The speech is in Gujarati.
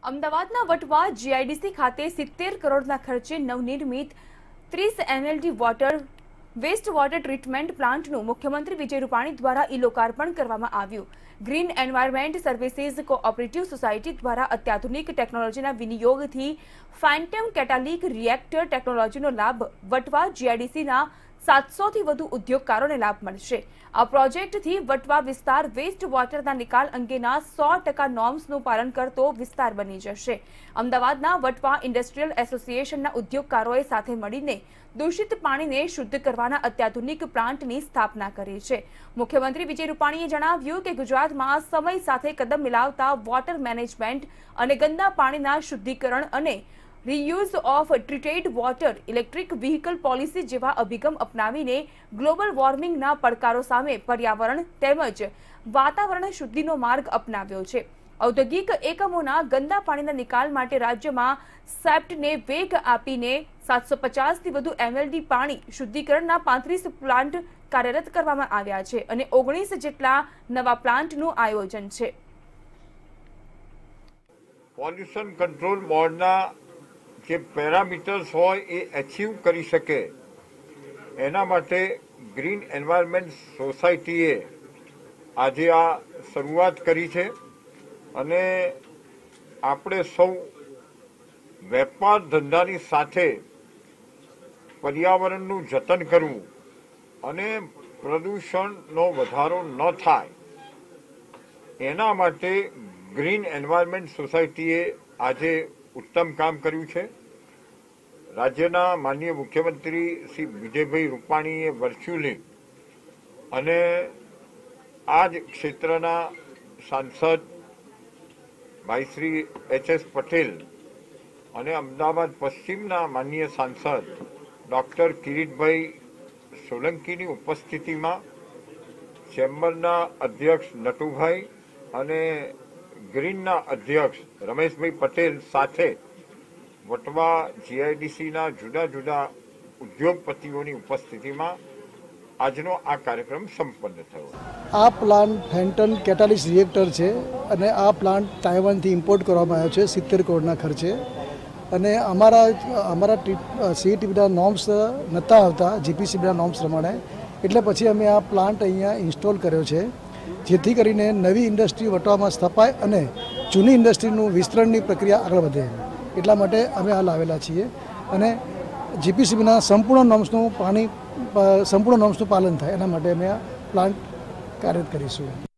અમદાવાદના વટવા જીઆઈડીસી ખાતે 70 કરોડના ખર્ચે નવનિર્મિત 30 એમએલડી વેસ્ટ વોટર ટ્રીટમેન્ટ પ્લાન્ટનું મુખ્યમંત્રી વિજય રૂપાણી દ્વારા ઈ-લોકાર્પણ કરવામાં આવ્યું। Green environment services cooperative society દ્વારા અત્યાધુનિક ટેકનોલોજીના વિનિયોગથી ફેન્ટમ કેટાલિક રિએક્ટર ટેકનોલોજીનો લાભ વટવા જીઆઈડીસીના 700 થી વધુ ઉદ્યોગકારોને લાભ મળશે। આ પ્રોજેક્ટથી વટવા વિસ્તાર વેસ્ટ વોટરના નિકાલ અંગેના 100% નોર્મ્સનું પાલન કરતો વિસ્તાર બની જશે। અમદાવાદના વટવા ઇન્ડસ્ટ્રીયલ એસોસિએશનના ઉદ્યોગકારોએ સાથે મળીને દૂષિત પાણીને શુદ્ધ કરવાના અત્યાધુનિક પ્લાન્ટની સ્થાપના કરી છે। મુખ્યમંત્રી વિજય રૂપાણીએ જણાવ્યું કે ગુજરાતમાં સમય સાથે કદમ મિલાવતા વોટર મેનેજમેન્ટ અને ગંદા પાણીના શુદ્ધિકરણ અને reuse of treated water, electric vehicle policy જેવા અભિગમ અપનાવીને ગ્લોબલ વોર્મિંગના પડકારો સામે પર્યાવરણ તેમજ વાતાવરણ શુદ્ધિનો માર્ગ અપનાવ્યો છે। ઔદ્યોગિક એકમોના ગંદા પાણીના નિકાલ માટે રાજ્યમાં સેપ્ટને વેગ આપીને 750 થી વધુ એમએલડી પાણી શુદ્ધિકરણના 35 પ્લાન્ટ કાર્યરત કરવામાં આવ્યા છે અને 19 જેટલા નવા પ્લાન્ટનું આયોજન છે। પોલ્યુશન કંટ્રોલ બોર્ડના જે પેરામીટર્સ હોય એ અચીવ કરી શકે એના માટે ગ્રીન એન્વાયરમેન્ટ સોસાયટીએ આજે આ શરૂઆત કરી છે અને આપણે સૌ વેપાર ધંધાની સાથે પર્યાવરણનું જતન કરવું અને પ્રદૂષણનો વધારો ન થાય એના માટે ગ્રીન એન્વાયરમેન્ટ સોસાયટીએ આજે ઉત્તમ કામ કર્યું છે। રાજ્યના માનનીય મુખ્યમંત્રી શ્રી વિજયભાઈ રૂપાણીએ વર્ચ્યુઅલી અને આ જ ક્ષેત્રના સાંસદ ભાઈ શ્રી એચ.એસ. પટેલ અને અમદાવાદ પશ્ચિમના માનનીય સાંસદ ડૉક્ટર કિરીટભાઈ સોલંકીની ઉપસ્થિતિમાં ચેમ્બરના અધ્યક્ષ નટુભાઈ અને ગ્રીનના અધ્યક્ષ રમેશભાઈ પટેલ સાથે વટવા જીઆઈડીસીના જુદા જુદા ઉદ્યોગપતિઓની ઉપસ્થિતિમાં આજનો આ કાર્યક્રમ સંપન્ન થયો। આ પ્લાન્ટ ફેન્ટન કેટાલિસ રિએક્ટર છે અને આ પ્લાન્ટ તાઇવાનથી ઇમ્પોર્ટ કરવામાં આવ્યો છે 70 કરોડના ખર્ચે અને અમારા સીઈટીના નોર્મ્સ નહોતા આવતા જીપીસીબીના નોર્મ્સ પ્રમાણે, એટલે પછી અમે આ પ્લાન્ટ અહીંયા ઇન્સ્ટોલ કર્યો છે જેથી કરીને નવી ઇન્ડસ્ટ્રી વટવામાં સ્થપાય અને જૂની ઇન્ડસ્ટ્રીનું વિસ્તરણની પ્રક્રિયા આગળ વધે। એટલા માટે અમે આ લાવેલા છીએ અને જીપીસીબીના સંપૂર્ણ નોર્મ્સનું પાલન થાય એના માટે અમે આ પ્લાન્ટ કાર્યરત કરીશું।